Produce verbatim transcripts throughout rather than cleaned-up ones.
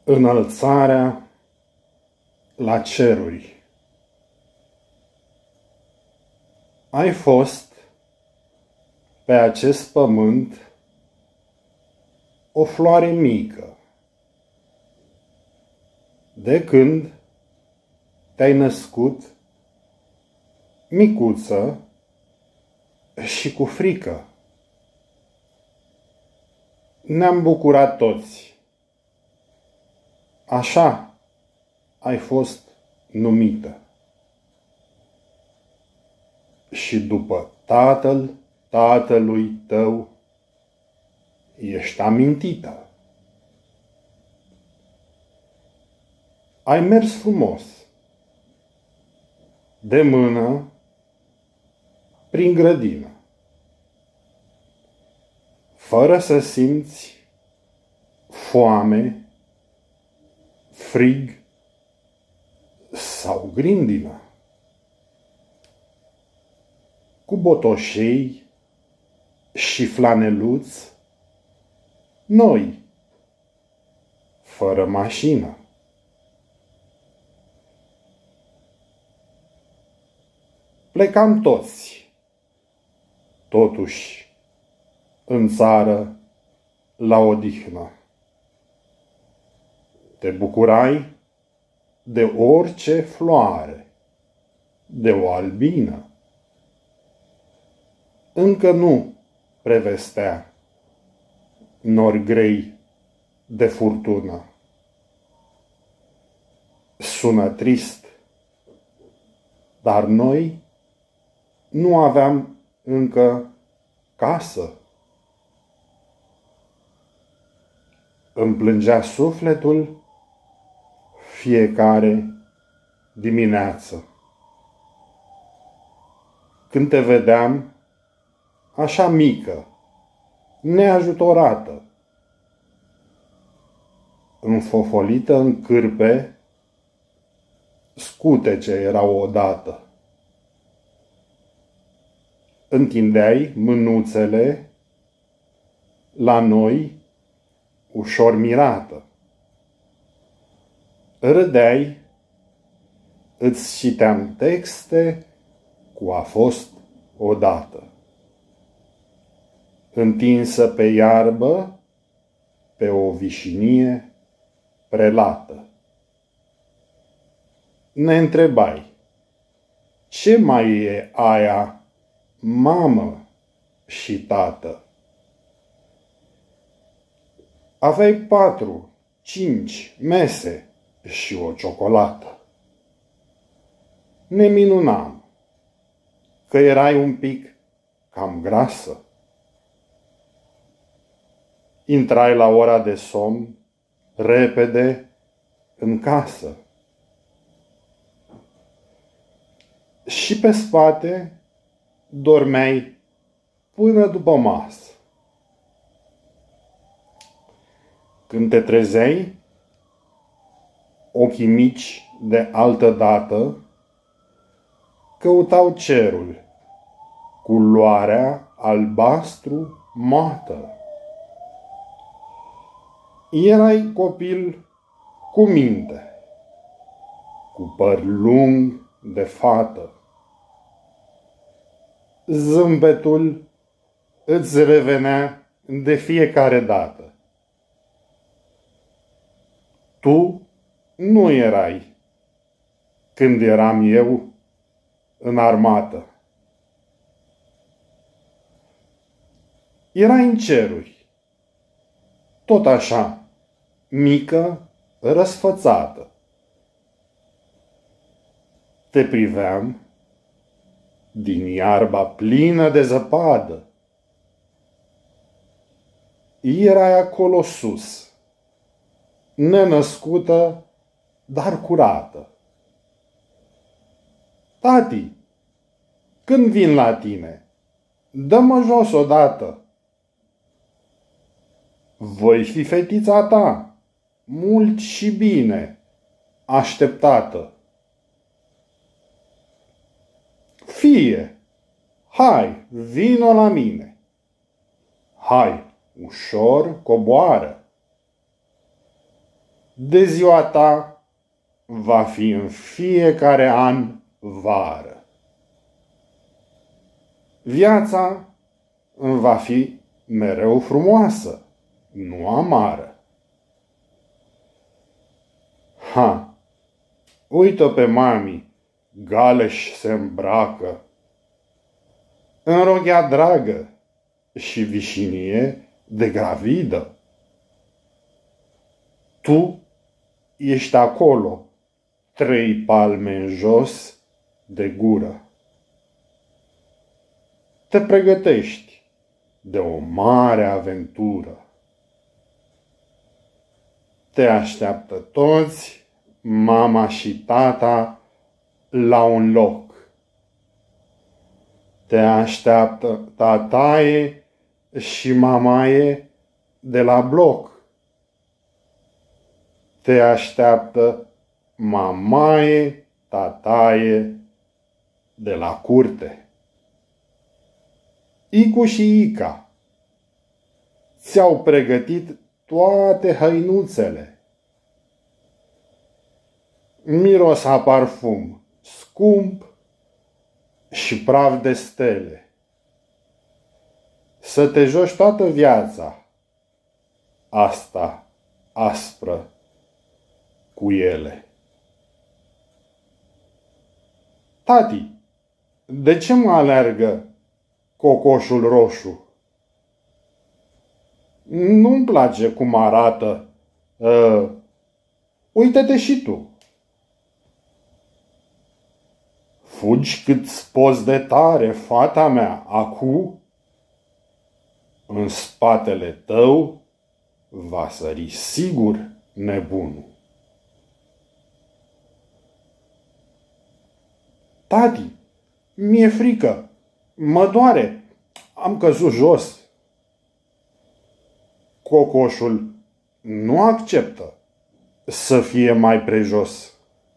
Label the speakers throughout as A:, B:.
A: Înălțarea la ceruri. Ai fost pe acest pământ o floare mică, de când te-ai născut, micuță și cu frică. Ne-am bucurat toți. Așa ai fost numită. Și după tatăl tatălui tău ești amintită. Ai mers frumos, de mână, prin grădină, fără să simți foame, frig sau grindină. Cu botoșei și flaneluți, noi, fără mașină. Plecam toți, totuși, în țară la odihnă. Te bucurai de orice floare, de o albină. Încă nu prevestea nori grei de furtună. Sună trist, dar noi nu aveam încă casă. Îmi plângea sufletul fiecare dimineață, când te vedeam așa mică, neajutorată, înfofolită în cârpe, scutece erau odată. Întindeai mânuțele la noi ușor mirată. Râdeai, îți citeam texte cu a fost odată. Întinsă pe iarbă, pe o vișinie prelată. Ne întrebai, ce mai e aia, mamă și tată? Aveai patru, cinci mese și o ciocolată. Ne minunam că erai un pic cam grasă. Intrai la ora de somn repede în casă. Și pe spate dormeai până după masă. Când te trezeai, ochii mici de altă dată căutau cerul, culoarea albastru mată. Erai copil cu minte, cu păr lung de fată. Zâmbetul îți revenea de fiecare dată. Tu nu erai când eram eu în armată. Erai în ceruri, tot așa, mică, răsfățată. Te priveam din iarba plină de zăpadă. Erai acolo sus, nenăscută, dar curată. Tati, când vin la tine, dă-mă jos odată. Voi fi fetița ta, mult și bine așteptată. Fie, hai, vino la mine. Hai, ușor coboară. de ziua ta va fi în fiecare an vară. Viața va fi mereu frumoasă, nu amară. Ha, uită pe mami, galeș se îmbracă, în roghea dragă și vișinie de gravidă. Tu ești acolo, trei palme în jos de gură. Te pregătești de o mare aventură. Te așteaptă toți, mama și tata, la un loc. Te așteaptă tataie și mamaie de la bloc. Te așteaptă mamaie, tataie de la curte. Icu și Ica ți-au pregătit toate hăinuțele. Miros a parfum scump și praf de stele. Să te joci toată viața asta aspră cu ele. Tati, de ce mă alergă cocoșul roșu? Nu-mi place cum arată. Uh, Uită-te și tu. Fugi cât-ți poți de tare, fata mea, acu în spatele tău va sări sigur nebunul. Tati, mi-e frică, mă doare, am căzut jos. Cocoșul nu acceptă să fie mai prejos.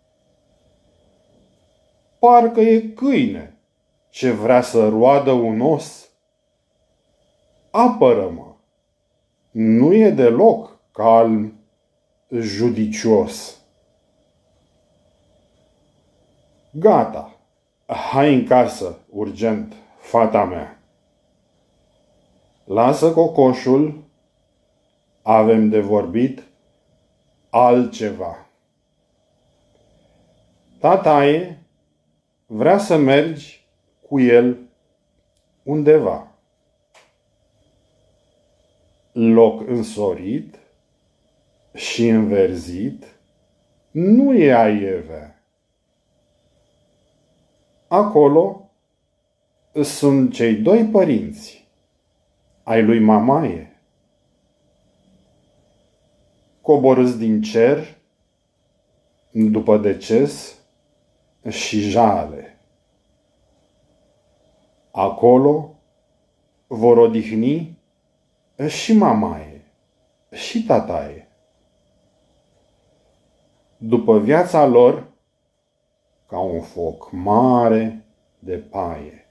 A: Parcă e câine ce vrea să roadă un os. Apără-mă, nu e deloc calm, judicios. Gata, hai în casă, urgent, fata mea. Lasă cocoșul, avem de vorbit altceva. Tataie vrea să mergi cu el undeva. Loc însorit și înverzit nu e aievea. Acolo sunt cei doi părinți ai lui mamaie. Coborâți din cer după deces și jale. Acolo vor odihni și mamaie și tataie. După viața lor, ca un foc mare de paie.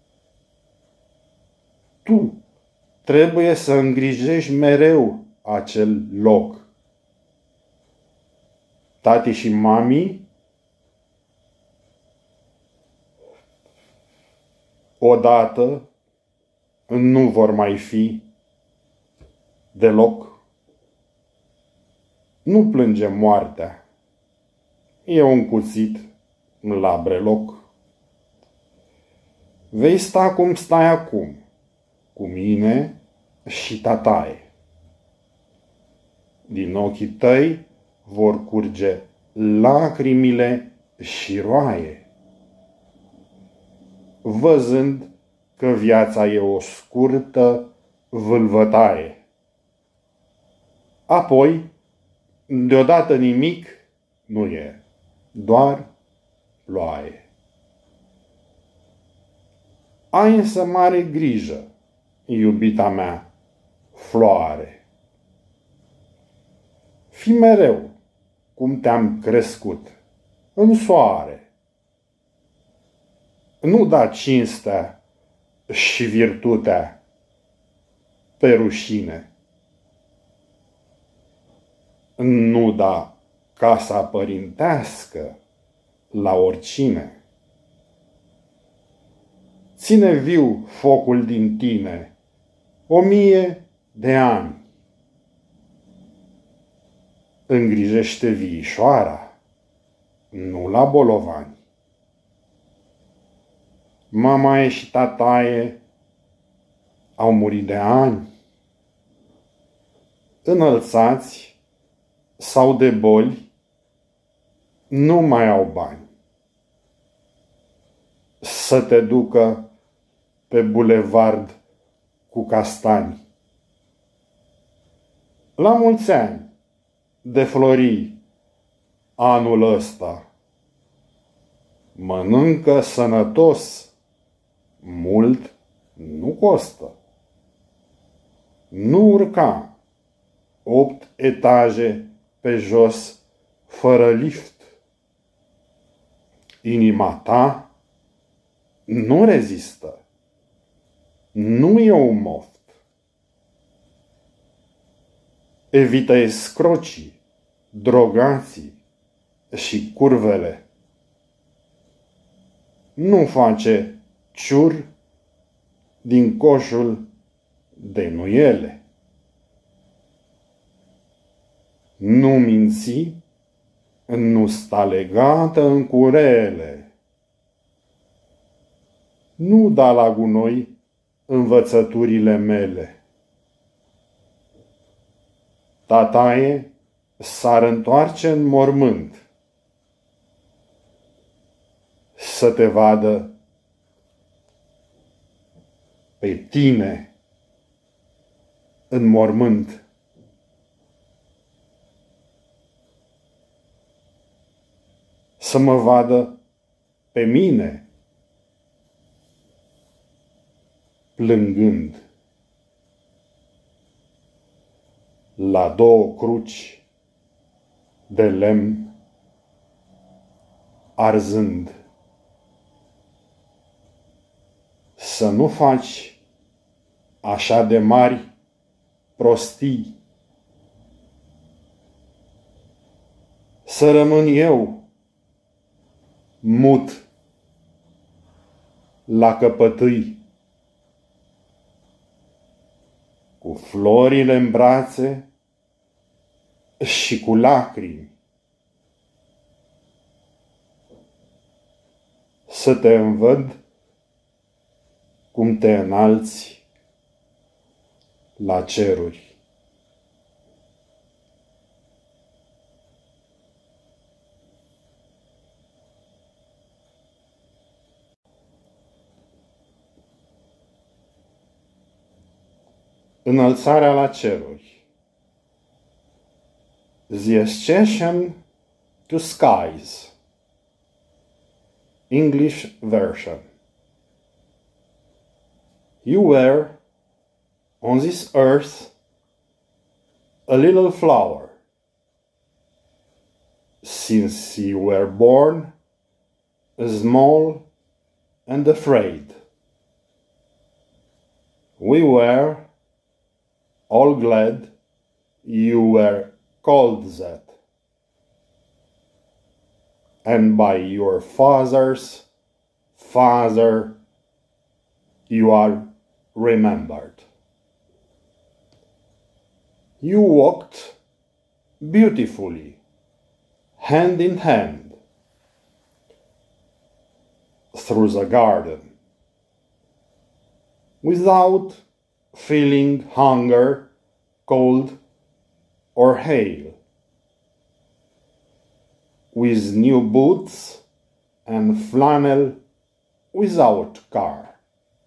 A: Tu trebuie să îngrijești mereu acel loc. Tati și mami odată nu vor mai fi deloc. Nu plânge moartea, e un cuțit la breloc. Vei sta cum stai acum, cu mine și tataie. Din ochii tăi vor curge lacrimile și roaie, văzând că viața e o scurtă vâlvătaie. Apoi, deodată nimic nu e, doar ploaie. Ai însă mare grijă, iubita mea, floare. Fii mereu cum te-am crescut, în soare. Nu da cinstea și virtutea pe rușine. nu da casa părintească la oricine. Ține viu focul din tine o mie de ani. Îngrijește viișoara, nu la bolovani. Mamaie și tataie au murit de ani, înălțați sau de boli, nu mai au bani. Să te ducă pe bulevard cu castani. La mulți ani de flori anul ăsta, mănâncă sănătos, mult nu costă. Nu urca opt etaje pe jos fără lift. Inima ta nu rezistă. Nu e un moft. Evită escrocii, drogații și curvele. Nu face ciur din coșul de nuiele. Nu minți, nu sta legată în curele. Nu da la gunoi învățăturile mele. Tataie s-ar întoarce în mormânt să te vadă pe tine în mormânt. Să mă vadă pe mine plângând la două cruci de lemn arzând. Să nu faci așa de mari prostii. Să rămân eu mut la căpătâi, cu florile în brațe și cu lacrimi. Să te învăd cum te înalți la ceruri. Înălțarea la ceruri. The Ascension to Skies. English version. You were, on this earth, a little flower. Since you were born, small and afraid. We were all glad you were called that. And by your father's father you are remembered. You walked beautifully, hand in hand, through the garden, without feeling hunger, cold, or hail, with new boots and flannel without car.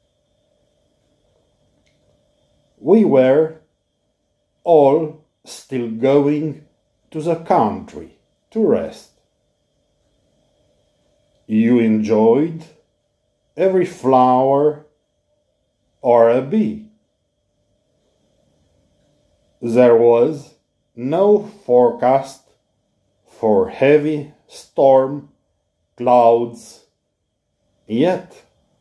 A: We were all still going to the country to rest. You enjoyed every flower or a bee. There was no forecast for heavy storm clouds yet.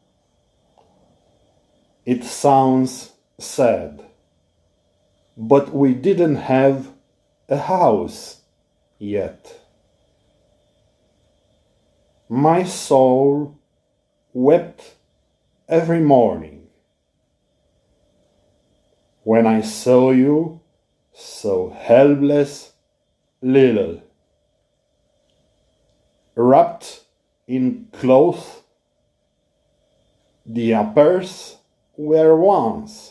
A: It sounds sad, but we didn't have a house yet. My soul wept every morning when I saw you so helpless little, wrapped in cloth the uppers were once.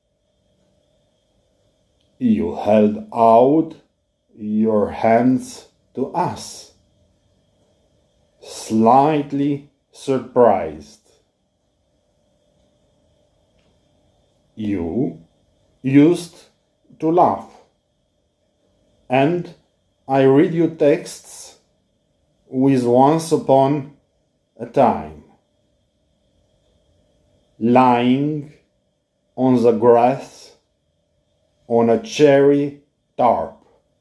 A: You held out your hands to us, slightly surprised. You used to laugh, and I read you texts with once upon a time, lying on the grass on a cherry tarp.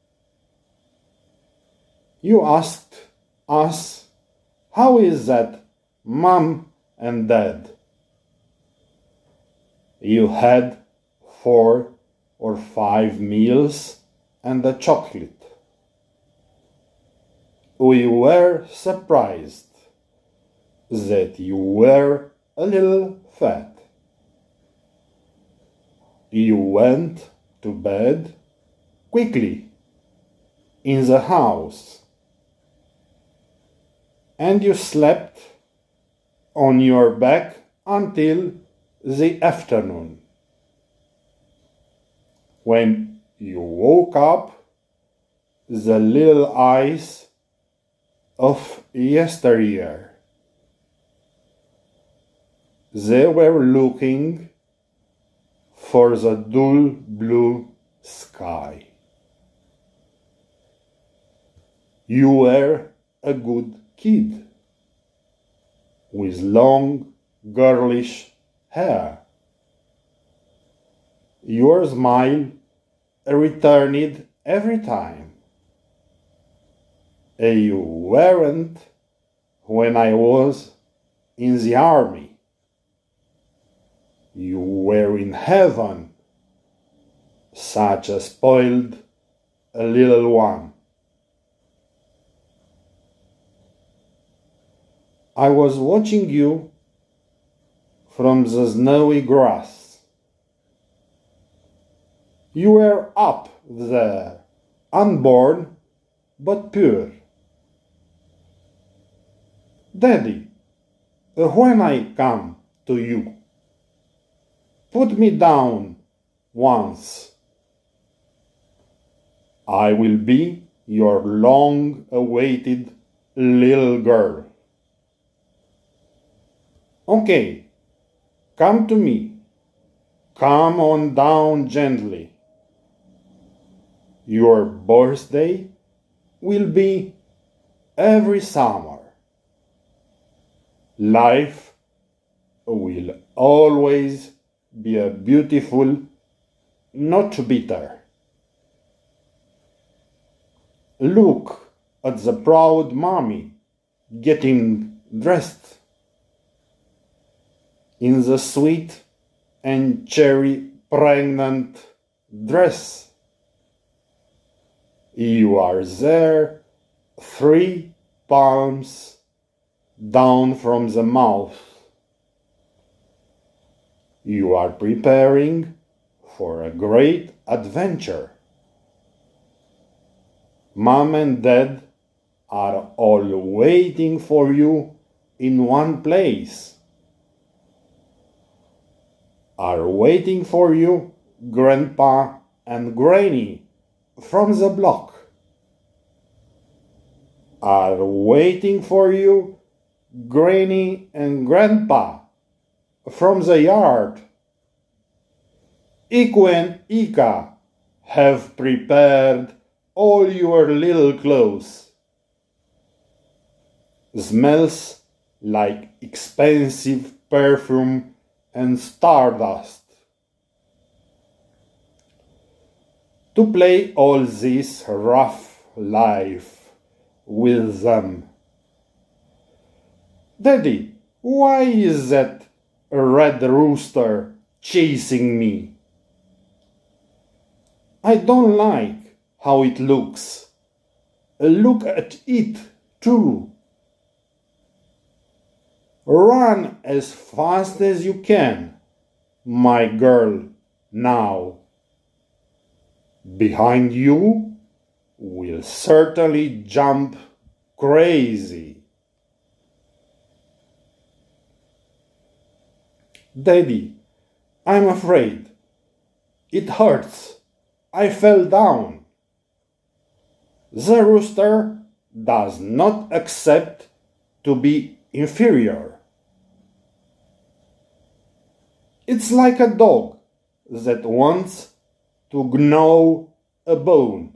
A: You asked us, how is that, Mom and Dad? You had four or five meals and a chocolate. We were surprised that you were a little fat. You went to bed quickly in the house, and you slept on your back until the afternoon. When you woke up, the little eyes of yesteryear, they were looking for the dull blue sky. You were a good kid with long girlish hair. Your smile returned every time. You weren't when I was in the army. You were in heaven, such a spoiled a little one. I was watching you from the snowy grass. You were up there, unborn but pure. Daddy, when I come to you, put me down once. I will be your long-awaited little girl. Okay, come to me. Come on down gently. Your birthday will be every summer. Life will always be a beautiful, not bitter. Look at the proud mommy getting dressed in the sweet and cherry pregnant dress. You are there, three palms down from the mouth. You are preparing for a great adventure. Mom and Dad are all waiting for you in one place. Are waiting for you Grandpa and Granny from the block. Are waiting for you Granny and Grandpa from the yard. Iku and Ika have prepared all your little clothes. Smells like expensive perfume and stardust. To play all this rough life with them. Daddy, why is that red rooster chasing me? I don't like how it looks. Look at it, too. Run as fast as you can, my girl, now. Behind you will certainly jump crazy. Daddy, I'm afraid. It hurts. I fell down. The rooster does not accept to be inferior. It's like a dog that wants to gnaw a bone.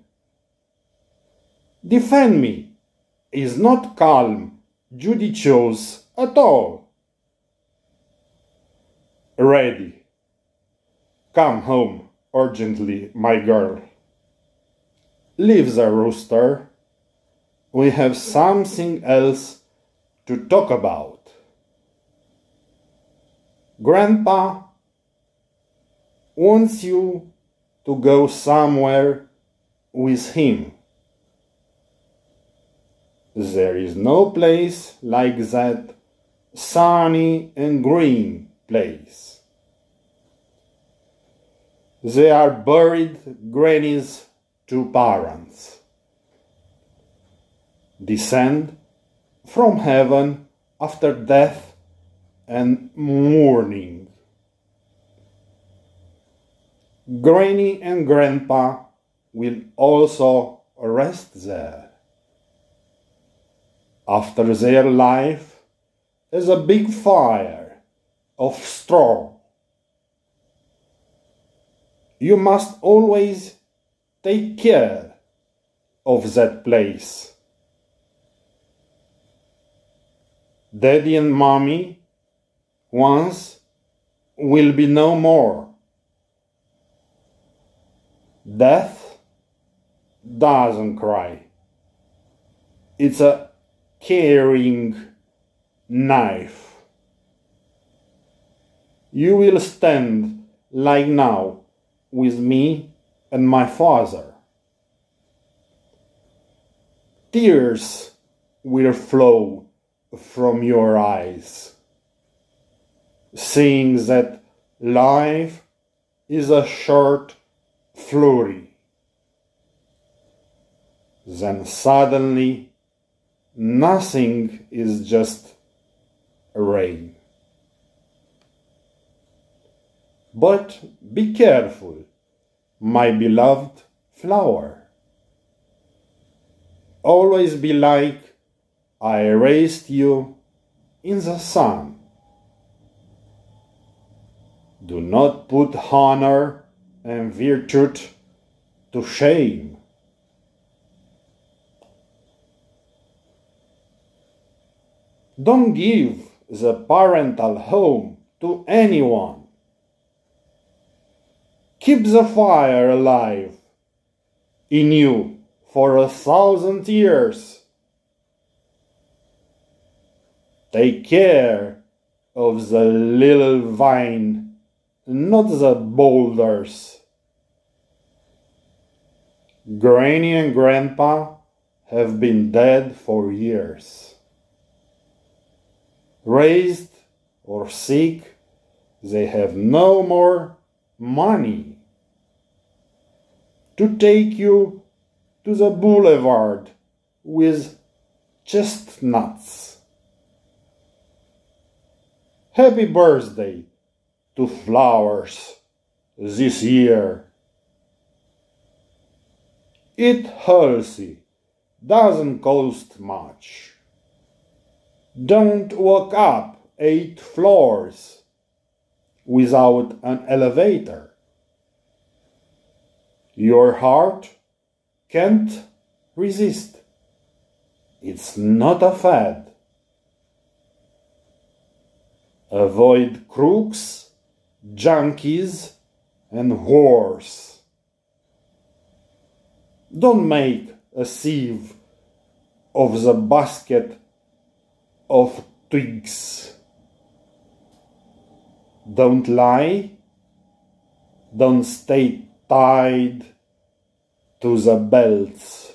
A: Defend me is not calm, judicious at all. Ready. Come home urgently, my girl. Leave the rooster. We have something else to talk about. Grandpa wants you to go somewhere with him. There is no place like that sunny and green place. They are buried Granny's two parents. Descend from heaven after death and mourning. Granny and Grandpa will also rest there. After their life is a big fire of straw. You must always take care of that place. Daddy and Mommy once will be no more. Death doesn't cry. It's a carrying knife. You will stand like now with me and my father. Tears will flow from your eyes, seeing that life is a short flurry. Then suddenly nothing is just rain. But be careful, my beloved flower. Always be like I raised you in the sun. Do not put honor and virtue to shame. Don't give the parental home to anyone. Keep the fire alive in you for a thousand years. Take care of the little vine, not the boulders. Granny and Grandpa have been dead for years. Raised or sick, they have no more money to take you to the boulevard with chestnuts. Happy birthday to flowers this year. Eat healthy, doesn't cost much. Don't walk up eight floors without an elevator. Your heart can't resist. It's not a fad. Avoid crooks, junkies, and whores. Don't make a sieve of the basket of twigs. Don't lie. Don't stay tied to the belts.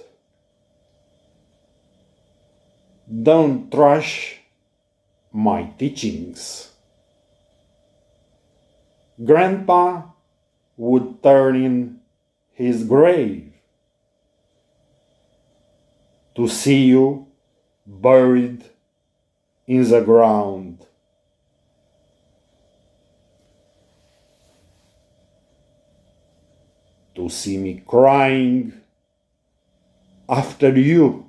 A: Don't trash my teachings. Grandpa would turn in his grave to see you buried in the ground. To see me crying after you.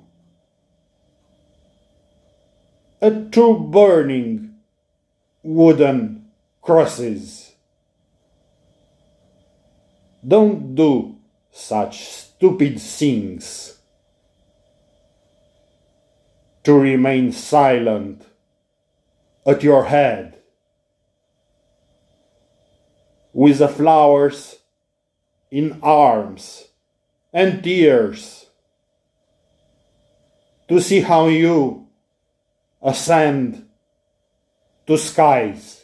A: A two burning wooden crosses. Don't do such stupid things. To remain silent at your head, with the flowers in arms and tears, to see how you ascend to skies.